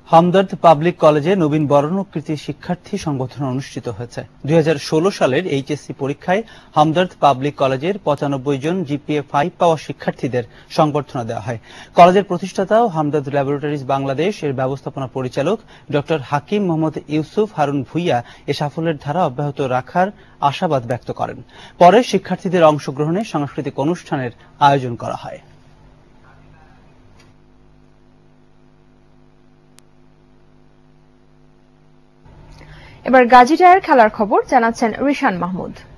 Hamdard public কলেজে নবীন বরণকৃতি শিক্ষার্থী সংবর্ধনা অনুষ্ঠিত হয়েছে। 2016 সালের এইচএসসি পরীক্ষায় হামদার্দ পাবলিক কলেজের 95 জন জিপিএ 5 পাওয়া শিক্ষার্থীদের সংবর্ধনা দেওয়া হয়। কলেজের প্রতিষ্ঠাতা ও হামদার্দ ল্যাবরেটরিজ বাংলাদেশ এর ব্যবস্থাপনা পরিচালক ডক্টর হাকিম মোহাম্মদ ইউসুফ হারুন ভুইয়া এ সাফল্যের ধারা অব্যাহত রাখার আশাবাদ ব্যক্ত করেন। পরে শিক্ষার্থীদের অংশগ্রহণে সাংস্কৃতিক অনুষ্ঠানের আয়োজন করা হয়। এবার গাজীটায়ের খেলার খবর জানাচ্ছেন রিশান মাহমুদ।